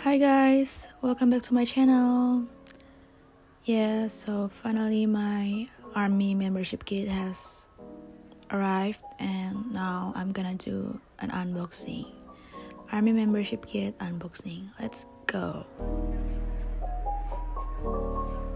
Hi guys, welcome back to my channel. So finally my army membership kit has arrived and now I'm gonna do an unboxing. Army membership kit unboxing. Let's go.